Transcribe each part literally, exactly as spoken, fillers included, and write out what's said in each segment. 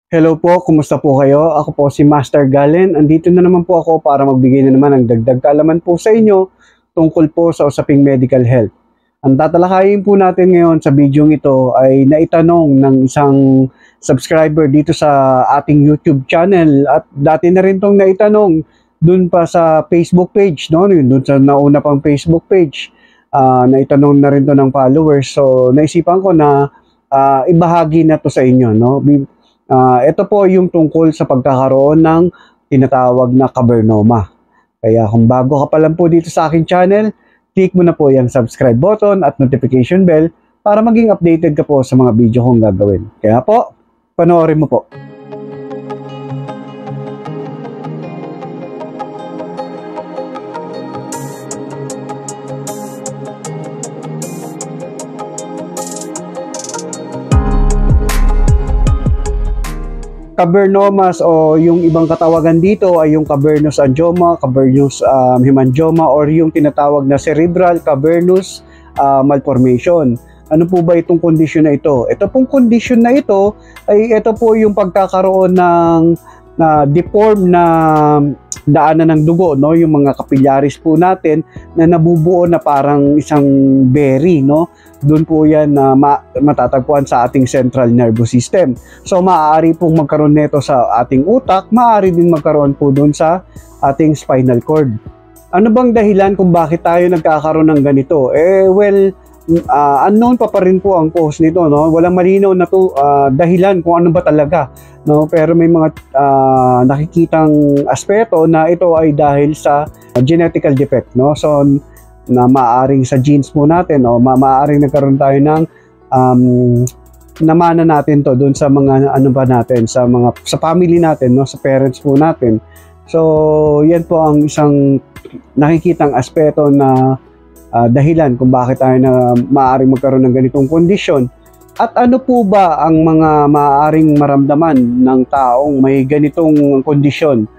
Hello po, kumusta po kayo? Ako po si Master Galen. Andito na naman po ako para magbigay na naman ng dagdag kaalaman po sa inyo tungkol po sa usaping medical health. Ang tatalakayin po natin ngayon sa video ito ay naitanong ng isang subscriber dito sa ating YouTube channel at dati na rin tong naitanong dun pa sa Facebook page, no? Dun sa nauna pang Facebook page. Uh, naitanong na rin to ng followers. So naisipan ko na uh, ibahagi na to sa inyo, no? Uh, ito po yung tungkol sa pagkakaroon ng tinatawag na cavernoma. Kaya kung bago ka pa lang po dito sa aking channel, click mo na po yung subscribe button at notification bell para maging updated ka po sa mga video kong gagawin. Kaya po, panoorin mo po. Cavernomas o yung ibang katawagan dito ay yung cavernous angioma, cavernous um, hemangioma or yung tinatawag na cerebral cavernous uh, malformation. Ano po ba itong kondisyon na ito? Ito pong kondisyon na ito ay ito po yung pagkakaroon ng na deform na daanan ng dugo, no, yung mga capillaries po natin na nabubuo na parang isang berry, no. Doon po yan na ma matatagpuan sa ating central nervous system. So maaari pong magkaroon nito sa ating utak, maaari din magkaroon po doon sa ating spinal cord. Ano bang dahilan kung bakit tayo nagkakaroon ng ganito? Eh well, uh, unknown pa pa rin po ang cause nito, no. Walang malinaw na to uh, dahilan kung ano ba talaga, no. Pero may mga uh, nakikitang aspeto na ito ay dahil sa genetical defect, no. So na maaring sa genes po natin o ma maaring nagkaroon tayo ng um, namana natin to doon sa mga ano ba natin sa mga sa family natin, no, sa parents po natin. So yan po ang isang nakikitang aspeto na uh, dahilan kung bakit tayo na maaring magkaroon ng ganitong kondisyon. At ano po ba ang mga maaaring maramdaman ng taong may ganitong kondisyon?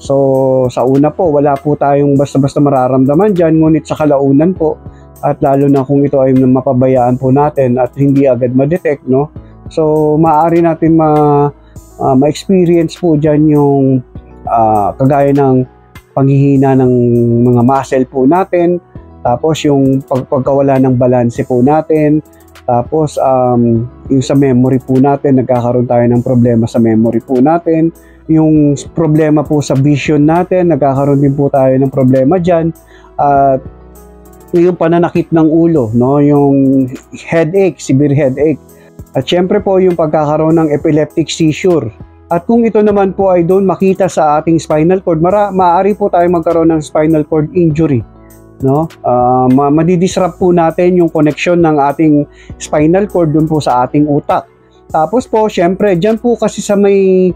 So sa una po, wala po tayong basta-basta mararamdaman dyan, ngunit sa kalaunan po, at lalo na kung ito ay mapabayaan po natin at hindi agad ma-detect, no? So maaari natin ma, uh, ma-experience po dyan yung uh, kagaya ng paghihina ng mga muscle po natin, tapos yung pag pagkawala ng balanse po natin, tapos um, yung sa memory po natin, nagkakaroon tayo ng problema sa memory po natin. Yung problema po sa vision natin, nagkakaroon din po tayo ng problema dyan. At uh, yung pananakit ng ulo, no? Yung headache, severe headache. At syempre po yung pagkakaroon ng epileptic seizure. At kung ito naman po ay doon makita sa ating spinal cord, mara maaari po tayo magkaroon ng spinal cord injury, no? Uh, madidisrupt po natin yung connection ng ating spinal cord doon po sa ating utak. Tapos po, syempre, dyan po kasi sa may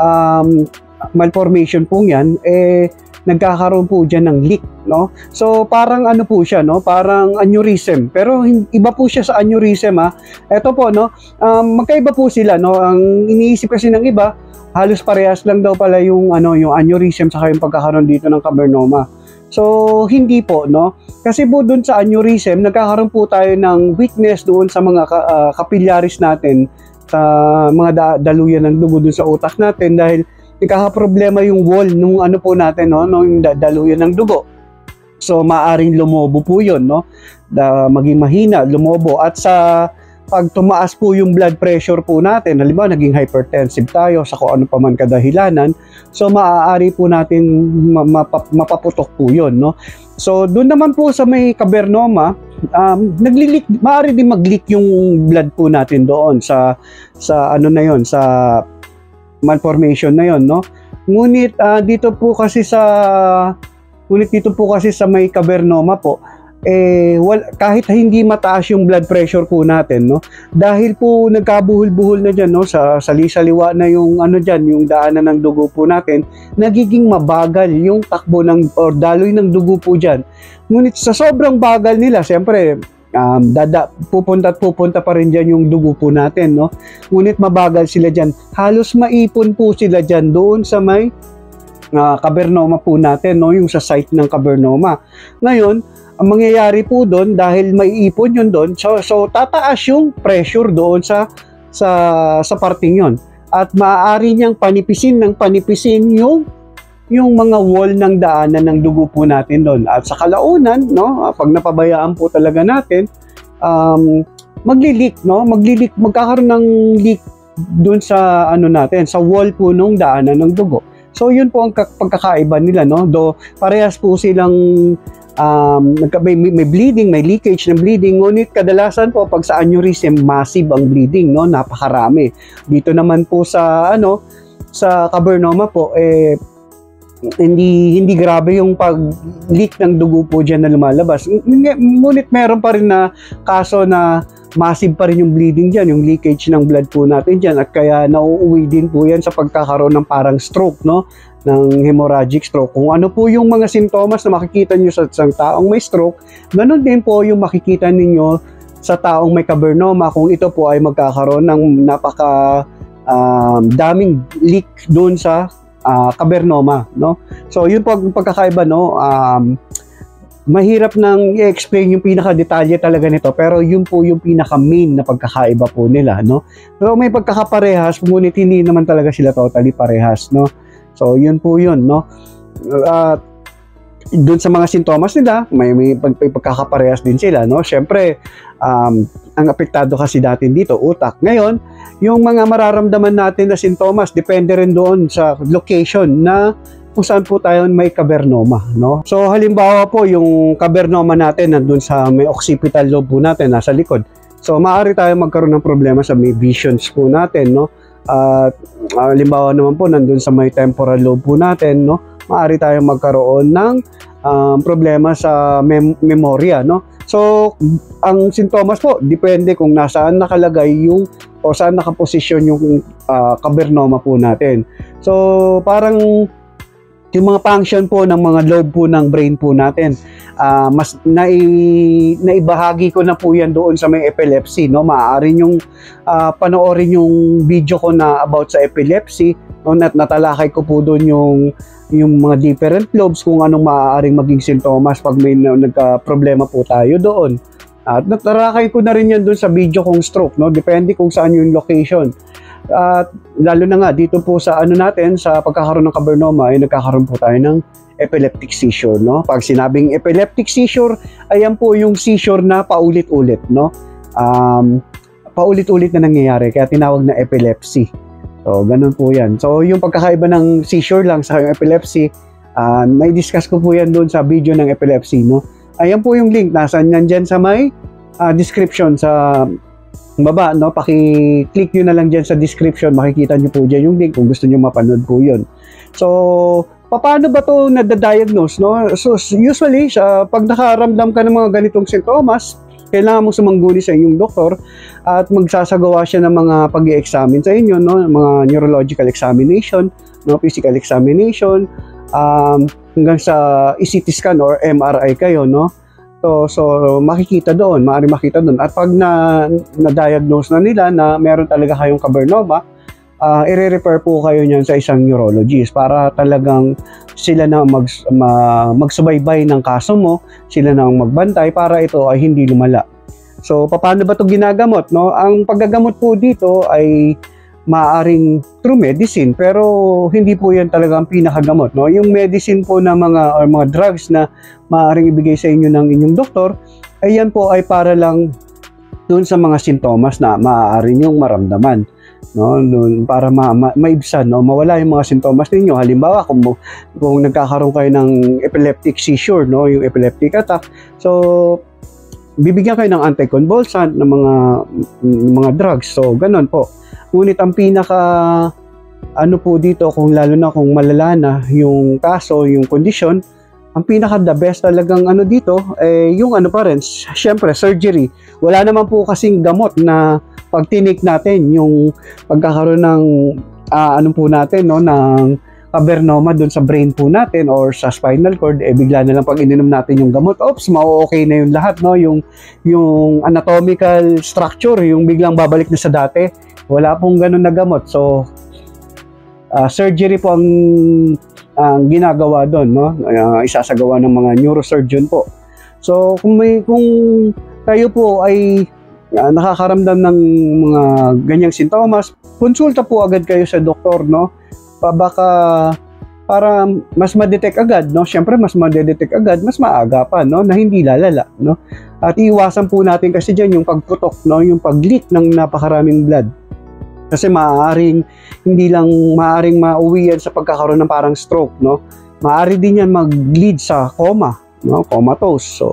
um, malformation po yan, eh, nagkakaroon po dyan ng leak, no? So, parang ano po siya, no? Parang aneurysm. Pero iba po siya sa aneurysm, ha? Ito po, no? Um, magkaiba po sila, no? Ang iniisip kasi ng iba, halos parehas lang daw pala yung, ano, yung aneurysm saka yung pagkakaroon dito ng cavernoma. So, hindi po, no? Kasi po dun sa aneurysm, nagkakaroon po tayo ng weakness doon sa mga uh, capillaries natin, sa mga da daluyan ng dugo dun sa utak natin dahil nagkakaproblema yung wall nung ano po natin, no? Nung da daluyan ng dugo. So, maaring lumobo po yun, no? Da maging mahina, lumobo. At sa pag tumaas po yung blood pressure po natin, halimbawa naging hypertensive tayo sa kung ano pa man kadahilanan, so maaari po natin mapap mapaputok po yun, no? So doon naman po sa may cavernoma, um, naglilik, maaari din mag-leak yung blood po natin doon sa sa ano na yon, sa malformation na yon, no? Ngunit uh, dito po kasi sa ngunit dito po kasi sa may cavernoma po, eh wal, kahit hindi mataas yung blood pressure po natin, no, dahil po nagkabuhol-buhol na diyan, no, sa sali-saliwa na yung ano diyan, yung daanan ng dugo po natin, nagiging mabagal yung takbo ng or daloy ng dugo po diyan. Ngunit sa sobrang bagal nila, siyempre um, dada pupunta at pupunta pa rin diyan yung dugo po natin, no. Ngunit mabagal sila diyan. Halos maipon po sila diyan doon sa may uh, cavernoma po natin, no, yung sa site ng cavernoma. Ngayon, ang mangyayari po doon, dahil may ipon yun doon, so, so tataas yung pressure doon sa sa sa parting yon. at maaari niyang panipisin ng panipisin yung yung mga wall ng daanan ng dugo po natin doon. At sa kalaunan, no, pag napabayaan po talaga natin, um, magli-leak, no? Magli-leak, magkakaroon ng leak doon sa ano natin, sa wall po nung daanan ng dugo. So yun po ang pagkakaiba nila, no? Do parehas po silang um, may, may bleeding, may leakage ng bleeding, ngunit kadalasan po pag sa aneurysm, massive ang bleeding, no? Napakarami. Dito naman po sa ano, sa cavernoma po, eh hindi hindi grabe yung pag-leak ng dugo po diyan na lumalabas. Ngunit meron pa rin na kaso na massive pa rin yung bleeding diyan, yung leakage ng blood po natin diyan, at kaya nauuwi din po yan sa pagkakaroon ng parang stroke, no? Ng hemorrhagic stroke. Kung ano po yung mga sintomas na makikita nyo sa isang taong may stroke, ganun din po yung makikita ninyo sa taong may cavernoma kung ito po ay magkakaroon ng napaka um, daming leak doon sa Uh, cavernoma, no? So yun po ang pagkakaiba, no? Um, mahirap nang i-explain yung pinaka-detalye talaga nito, pero yun po yung pinaka-main na pagkakaiba po nila, no? Pero may pagkakaparehas, ngunit hindi naman talaga sila totally parehas, no? So yun po yun, no? Uh, doon sa mga sintomas nila, may, may, pag, may pagkakaparehas din sila, no? Siyempre, um, ang apektado kasi natin dito, utak. Ngayon, yung mga mararamdaman natin na sintomas, depende rin doon sa location na kung saan po tayo may cavernoma, no? So, halimbawa po, yung cavernoma natin nandun sa may occipital lobe po natin, nasa likod. So, maaari tayo magkaroon ng problema sa may visions po natin, no? At uh, halimbawa naman po, nandun sa may temporal lobe po natin, no? Maaari tayong magkaroon ng um, problema sa mem memorya, no? So, ang sintomas po, depende kung nasaan nakalagay yung o saan nakaposisyon yung uh, cavernoma po natin. So, parang yung mga function po ng mga lobe po ng brain po natin, uh, mas nai, naibahagi ko na po yan doon sa may epilepsy, no? Maaari yung uh, panoorin yung video ko na about sa epilepsy, no? Nat natalakay ko po doon yung yung mga different lobes kung anong maaaring maging sintomas pag may nagka-problema po tayo doon. At natarakay ko na rin yan doon sa video kong stroke, no? Depende kung saan yung location. At lalo na nga dito po sa ano natin, sa pagkakaroon ng cavernoma ay nagkakaroon po tayo ng epileptic seizure, no? Pag sinabing epileptic seizure, ayan po yung seizure na paulit-ulit, no? Um, paulit-ulit na nangyayari, kaya tinawag na epilepsy. So, ganun po yan. So, yung pagkakaiba ng seizure lang sa epilepsy, uh, may discuss ko po yan doon sa video ng epilepsy, no? Ayan po yung link. Nasaan yan dyan sa may uh, description sa baba, no? Paki-click nyo na lang dyan sa description. Makikita nyo po dyan yung link kung gusto nyo mapanood po yun. So, paano ba ito nadadiagnose, no? So, usually, sa, pag nakaramdam ka ng mga ganitong sintomas, kailangan mo sumangguni sa inyong doktor at magsasagawa siya ng mga pag-i-examine sa inyo, no? Mga neurological examination, no? Physical examination, um, hanggang sa C T scan or M R I kayo, no? So, so makikita doon, maaari makita doon. At pag na, na-diagnose na nila na meron talaga kayong cavernoma, uh, i-refer po kayo niyan sa isang neurologist para talagang sila na mag, ma, magsubaybay ng kaso mo, sila na magbantay para ito ay hindi lumala. So, paano ba ito ginagamot, no? Ang paggagamot po dito ay maaaring through medicine, pero hindi po yan talaga ang pinakagamot, no? Yung medicine po na mga or mga drugs na maaaring ibigay sa inyo ng inyong doktor, ay yan po ay para lang doon sa mga sintomas na maaari nyong maramdaman, no? Doon para ma ma maibsan, no? Mawala yung mga sintomas ninyo. Halimbawa, kung kung nagkakaroon kayo ng epileptic seizure, no? Yung epileptic attack, so bibigyan kayo ng anticonvulsant ng mga mga drugs. So, ganun po. Ngunit ang pinaka ano po dito, kung lalo na kung malala na yung kaso, yung kondisyon, ang pinaka the best talagang ano dito, eh, yung ano pa rin, syempre, surgery. Wala naman po kasing gamot na pag tinik natin, yung pagkakaroon ng, uh, ano po natin, no, ng cavernoma dun sa brain po natin or sa spinal cord, eh bigla na lang pag ininom natin yung gamot, oops, ma-okay na yung lahat, no? Yung, yung anatomical structure, yung biglang babalik na sa dati, wala pong ganun na gamot. So, uh, surgery po ang, ang ginagawa doon, no? Uh, isasagawa ng mga neurosurgeon po. So, kung may, kung kayo po ay uh, nakakaramdam ng mga ganyang sintomas, konsulta po agad kayo sa doktor, no? Pa baka para mas ma-detect agad, no? Siyempre, mas ma-detect agad, mas maaga pa, no? Na hindi lalala, no? At iwasan po natin kasi dyan yung pagputok, no? Yung pag-leak ng napakaraming blood. Kasi maaaring, hindi lang maaaring mauwi yan sa pagkakaroon ng parang stroke, no? Maaari din yan mag-lead sa coma, no? Comatose. So,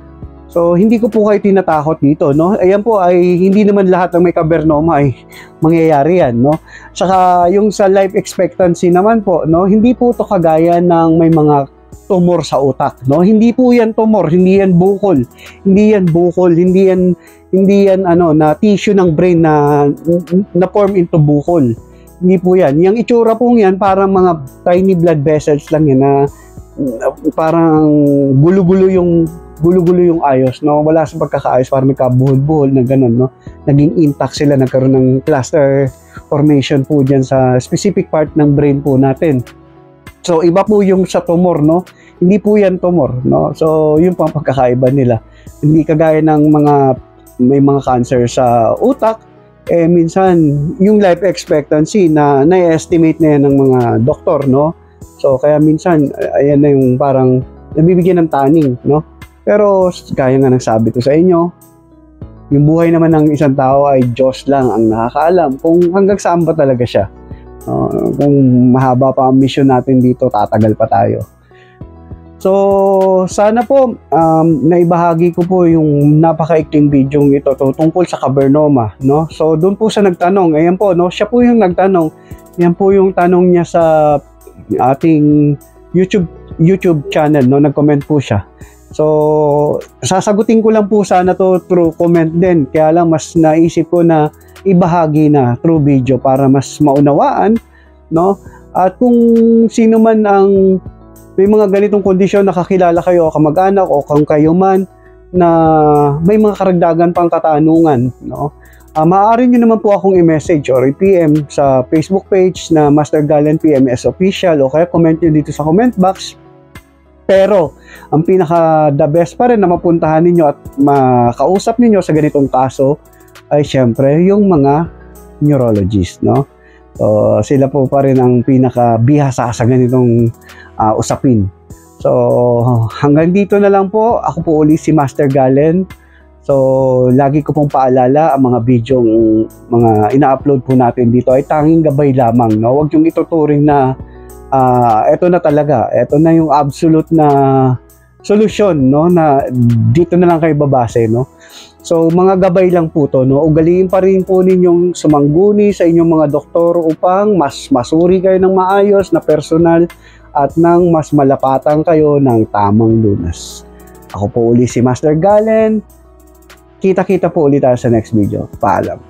so hindi ko po kayo tinatakot dito, no? Ayan po ay hindi naman lahat ng may kabernoma ay mangyayari yan, no? Saka yung sa life expectancy naman po, no? Hindi po to kagaya ng may mga tumor sa utak, no? Hindi po yan tumor, hindi yan bukol, hindi yan bukol, hindi yan hindi yan ano na tissue ng brain na na form into bukol. Hindi po yan. Yung itsura po yan parang mga tiny blood vessels lang yan na parang gulo-gulo yung gulo-gulo yung ayos, no? Wala sa pagkakaayos, parang nagkabuhol-buhol na gano'n, no? Naging intact sila, nagkaroon ng cluster formation po dyan sa specific part ng brain po natin. So, iba po yung sa tumor, no? Hindi po yan tumor, no? So, yun po ang pagkakaiba nila. Hindi kagaya ng mga, may mga cancer sa utak, eh, minsan, yung life expectancy na na-estimate na yan ng mga doktor, no? So, kaya minsan, ayan na yung parang nabibigyan ng taning, no? Pero, gaya nga ng sabi ko sa inyo, yung buhay naman ng isang tao ay Diyos lang ang nakakaalam kung hanggang saan ba talaga siya. Uh, kung mahaba pa ang mission natin dito, tatagal pa tayo. So, sana po, um, naibahagi ko po yung napakaikling video ito tungkol sa kabernoma, no? So, doon po sa nagtanong, ayan po, no? Siya po yung nagtanong. Yan po yung tanong niya sa ating YouTube YouTube channel, no? Nag-comment po siya. So, sasagutin ko lang po sana to through comment din. Kaya lang mas naisip ko na ibahagi na through video para mas maunawaan, no? At kung sino man ang may mga ganitong kondisyon, nakakilala kayo o kamag-anak o kung kayo man na may mga karagdagan pang katanungan, no? Uh, maaari nyo naman po akong i-message or i-P M sa Facebook page na Master Galen P M S Official o kaya comment nyo dito sa comment box. Pero, ang pinaka the best pa rin na mapuntahan ninyo at makausap ninyo sa ganitong kaso ay syempre yung mga neurologist, no? So, sila po pa rin ang pinaka bihasa sa ganitong uh, usapin. So, hanggang dito na lang po. Ako po uli si Master Galen. So, lagi ko pong paalala ang mga video, mga ina-upload po natin dito ay tanging gabay lamang, no? Huwag yung ituturing na Uh, eto na talaga, eto na yung absolute na solusyon, no, na dito na lang kayo babase, no. So, mga gabay lang po to, no. Ugaliin pa rin po ninyong sumangguni sa inyong mga doktor upang mas masuri kayo ng maayos na personal at nang mas malapatan kayo ng tamang lunas. Ako po uli si Master Galen. Kita-kita po ulit tayo sa next video. Paalam.